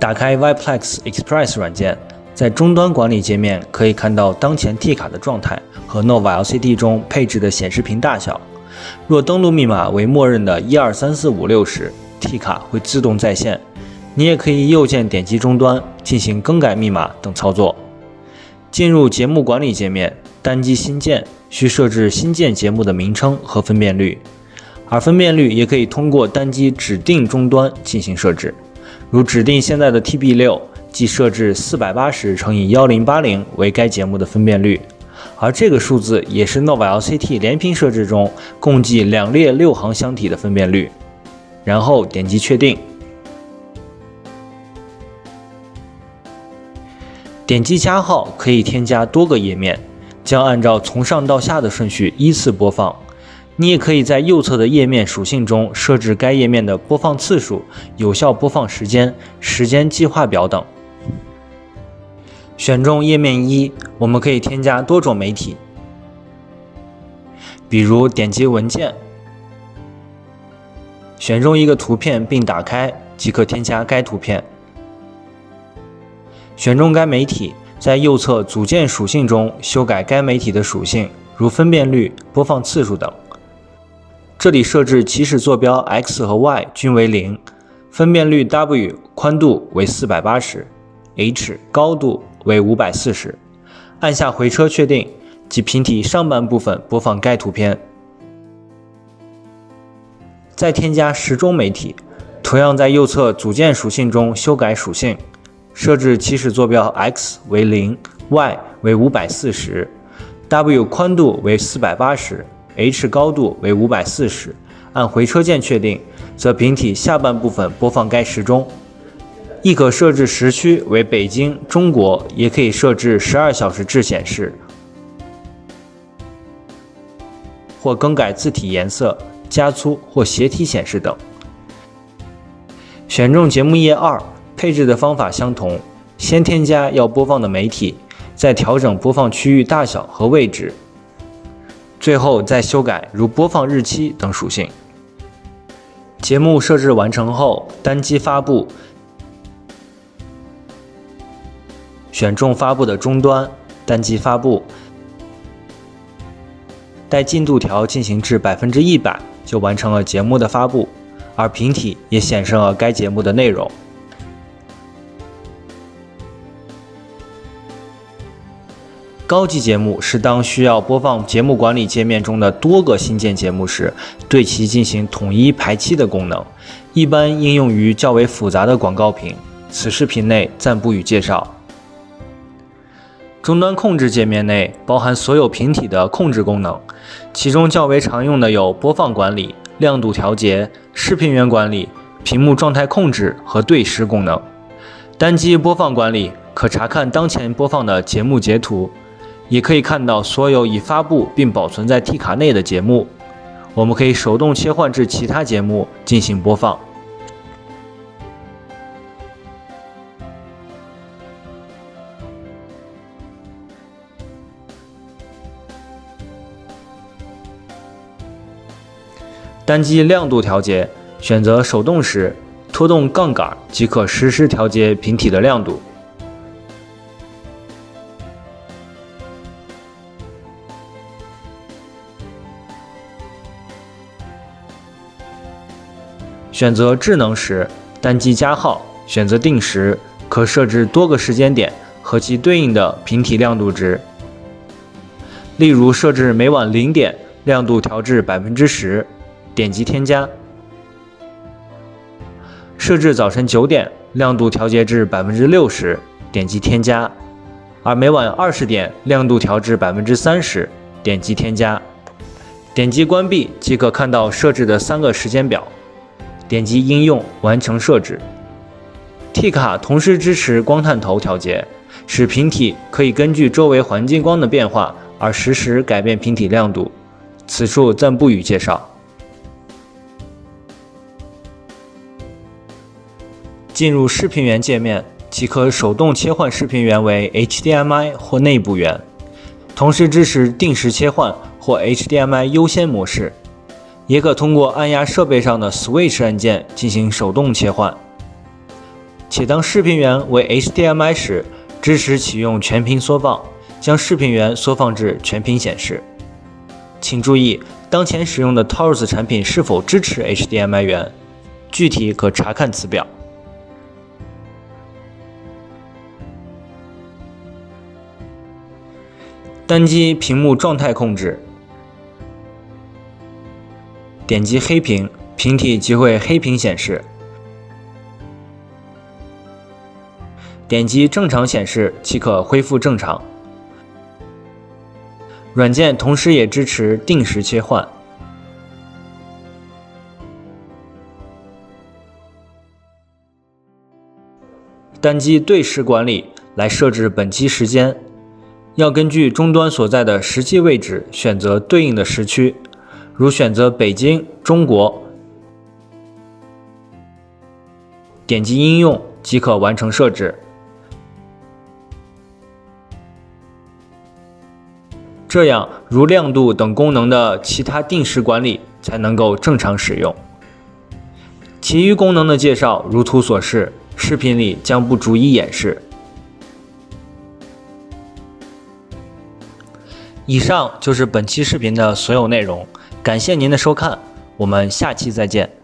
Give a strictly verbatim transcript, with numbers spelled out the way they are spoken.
打开 Viplex Express 软件，在终端管理界面可以看到当前 T 卡的状态和 Nova L C D 中配置的显示屏大小。若登录密码为默认的一二三四五六时， T 卡会自动在线。你也可以右键点击终端进行更改密码等操作。进入节目管理界面，单击新建需设置新建节目的名称和分辨率，而分辨率也可以通过单击指定终端进行设置。如指定现在的 T B 六， 即设置四百八十乘以一零八零为该节目的分辨率，而这个数字也是 Nova L C T 连屏设置中共计两列六行箱体的分辨率。然后点击确定。点击加号可以添加多个页面，将按照从上到下的顺序依次播放。你也可以在右侧的页面属性中设置该页面的播放次数、有效播放时间、时间计划表等。选中页面一，我们可以添加多种媒体，比如点击文件，选中一个图片并打开，即可添加该图片。选中该媒体，在右侧组件属性中修改该媒体的属性，如分辨率、播放次数等。这里设置起始坐标 X 和 Y 均为零，分辨率 W 宽度为四百八十 ，H 高度为五百四十。按下回车确定，即屏体上半部分播放该图片。再添加时钟媒体，同样在右侧组件属性中修改属性，设置起始坐标 X 为零 ，Y 为五百四十 ，W 宽度为四百八十。H 高度为五百四十，按回车键确定，则屏体下半部分播放该时钟。亦可设置时区为北京、中国，也可以设置十二小时制显示，或更改字体颜色、加粗或斜体显示等。选中节目页二，配置的方法相同，先添加要播放的媒体，再调整播放区域大小和位置。最后再修改如播放日期等属性。节目设置完成后，单击发布，选中发布的终端，单击发布，待进度条进行至百分之一百，就完成了节目的发布，而屏体也显示了该节目的内容。高级节目是当需要播放节目管理界面中的多个新建节目时，对其进行统一排期的功能，一般应用于较为复杂的广告屏。此视频内暂不予介绍。终端控制界面内包含所有屏体的控制功能，其中较为常用的有播放管理、亮度调节、视频源管理、屏幕状态控制和对时功能。单击播放管理，可查看当前播放的节目截图。也可以看到所有已发布并保存在 T 卡内的节目，我们可以手动切换至其他节目进行播放。单击亮度调节，选择手动时，拖动杠杆即可实时调节屏体的亮度。选择智能时，单击加号，选择定时，可设置多个时间点和其对应的屏体亮度值。例如设置每晚零点，亮度调至 百分之十， 点击添加。设置早晨九点，亮度调节至 百分之六十， 点击添加。而每晚二十点，亮度调至 百分之三十， 点击添加。点击关闭即可看到设置的三个时间表。点击应用完成设置。T 卡同时支持光探头调节，使屏体可以根据周围环境光的变化而实时改变屏体亮度。此处暂不予介绍。进入视频源界面，即可手动切换视频源为 H D M I 或内部源，同时支持定时切换或 H D M I 优先模式。也可通过按压设备上的 Switch 按键进行手动切换。 且当视频源为 H D M I 时，支持启用全屏缩放，将视频源缩放至全屏显示。请注意，当前使用的 Taurus 产品是否支持 H D M I 源，具体可查看此表。单击屏幕状态控制，点击黑屏，屏体即会黑屏显示。点击正常显示即可恢复正常。软件同时也支持定时切换。单击对时管理来设置本机时间。要根据终端所在的实际位置选择对应的时区，如选择北京、中国，点击应用即可完成设置。这样，如亮度等功能的其他定时管理才能够正常使用。其余功能的介绍如图所示，视频里将不逐一演示。以上就是本期视频的所有内容，感谢您的收看，我们下期再见。